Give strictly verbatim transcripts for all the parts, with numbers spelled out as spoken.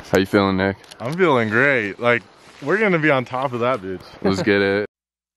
How you feeling, Nick? I'm feeling great. Like, we're gonna be on top of that bitch. Let's get it.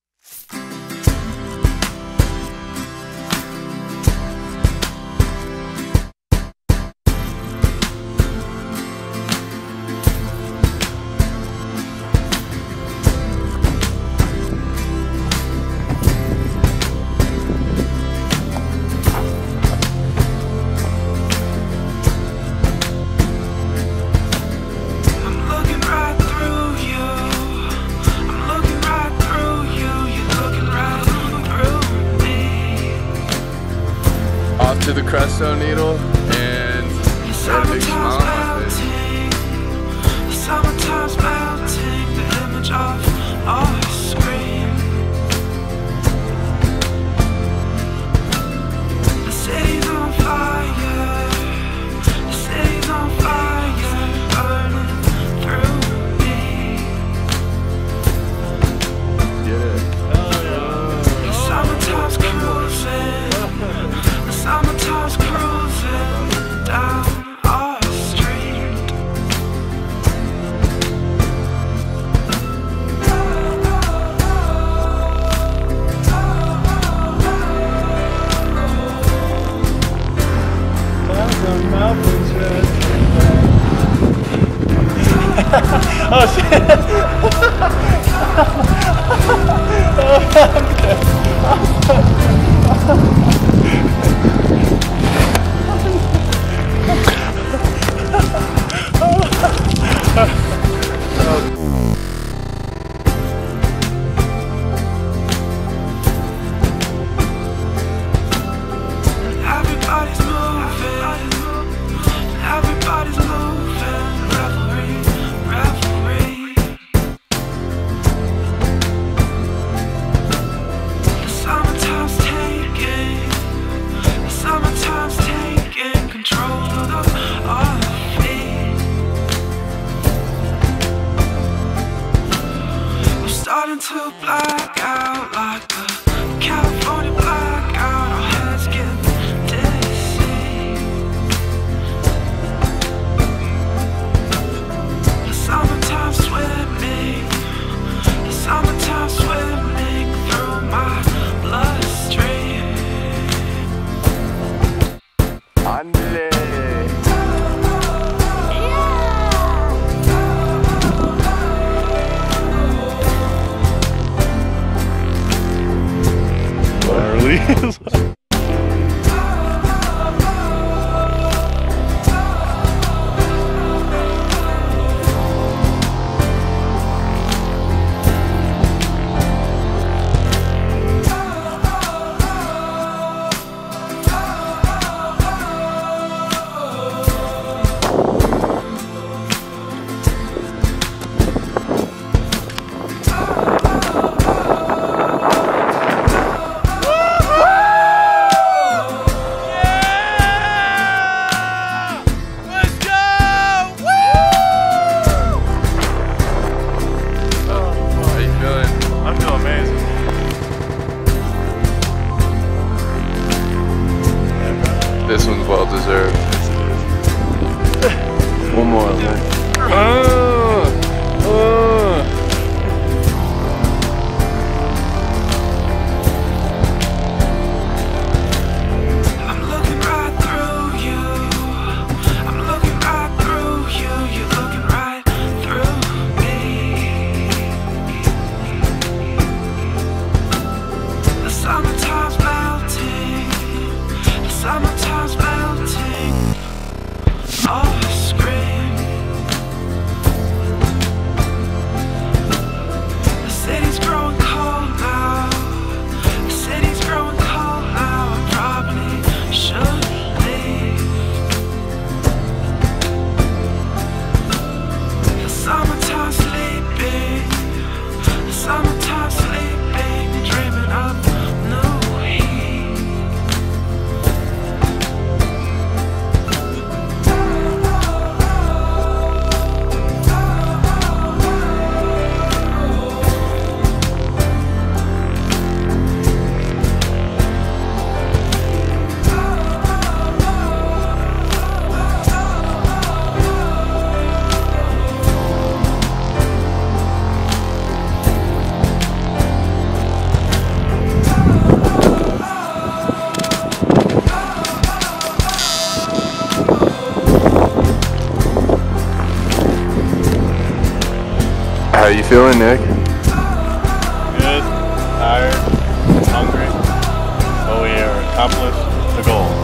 Off to the Crestone Needle and got a big smile on my face. The summertime's melting, the image of our screen. The city's on fire, the city's on fire, burning through me. Get it. The summertime's cruising. Summertime's cruising down our street. Oh shit! Everybody's moving, everybody's moving, revelry, revelry. The summertime's taking, the summertime's taking control of our feet. We're starting to black out like a California blackout. Our heads get dizzy. The summertime swimming, the summertime swimming through my bloodstream. Andale. Early. This one's well deserved. One more, man. Oh, oh. I'm looking right through you. I'm looking right through you. You're looking right through me. The summertime's melting. The summertime's melting. Oh, scream. How you feeling, Nick? Good, tired, hungry, but we are accomplished the goal.